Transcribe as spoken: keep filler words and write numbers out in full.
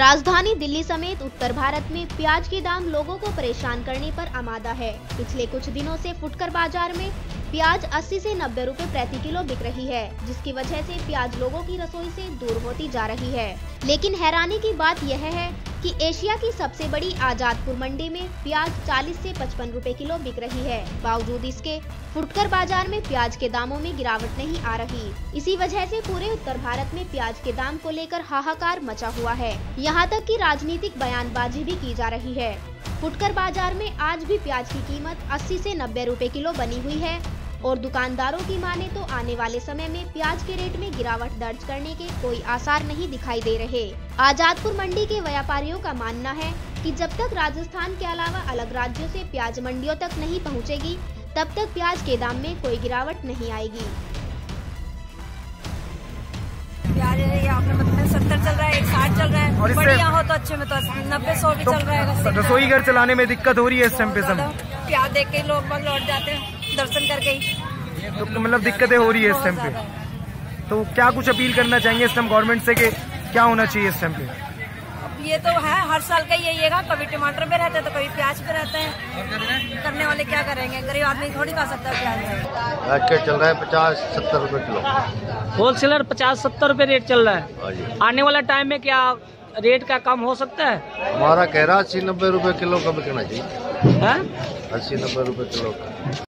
राजधानी दिल्ली समेत उत्तर भारत में प्याज के दाम लोगों को परेशान करने पर आमादा है। पिछले कुछ दिनों से फुटकर बाजार में प्याज अस्सी से नब्बे रुपए प्रति किलो बिक रही है, जिसकी वजह से प्याज लोगों की रसोई से दूर होती जा रही है। लेकिन हैरानी की बात यह है कि एशिया की सबसे बड़ी आजादपुर मंडी में प्याज चालीस से पचपन रुपए किलो बिक रही है। बावजूद इसके फुटकर बाजार में प्याज के दामों में गिरावट नहीं आ रही। इसी वजह से पूरे उत्तर भारत में प्याज के दाम को लेकर हाहाकार मचा हुआ है। यहाँ तक कि राजनीतिक बयानबाजी भी की जा रही है। फुटकर बाजार में आज भी प्याज की कीमत अस्सी से नब्बे रुपए किलो बनी हुई है और दुकानदारों की माने तो आने वाले समय में प्याज के रेट में गिरावट दर्ज करने के कोई आसार नहीं दिखाई दे रहे। आजादपुर मंडी के व्यापारियों का मानना है कि जब तक राजस्थान के अलावा अलग राज्यों से प्याज मंडियों तक नहीं पहुंचेगी, तब तक प्याज के दाम में कोई गिरावट नहीं आएगी। प्याज यहाँ पे मतलब सत्तर चल रहा है, एक साठ चल रहा है, और बढ़िया हो तो अच्छे में तो नब्बे सौ भी तो चल रहा है। रसोई घर चलाने में दिक्कत हो रही है इस टाइम पे सब। प्याज देख के लोग बस लौट जाते हैं दर्शन करके ही, तो मतलब दिक्कतें हो रही है इस टाइम पे। तो क्या कुछ अपील करना चाहेंगे इस टाइम गवर्नमेंट से कि क्या होना चाहिए इस टाइम पे? ये तो है हर साल का यही है, कभी टमाटर पे रहता है तो कभी प्याज पे रहता है। करने वाले क्या करेंगे, गरीब आदमी थोड़ी खा सकता है प्याज। मार्केट चल रहा है पचास सत्तर रुपए किलो, होलसेलर पचास सत्तर रुपए रेट चल रहा है। आने वाला टाइम में क्या रेट का कम हो सकता है? हमारा कह रहा अस्सी नब्बे रुपए किलो का बिकना चाहिए। है? अस्सी नब्बे रुपए किलो का।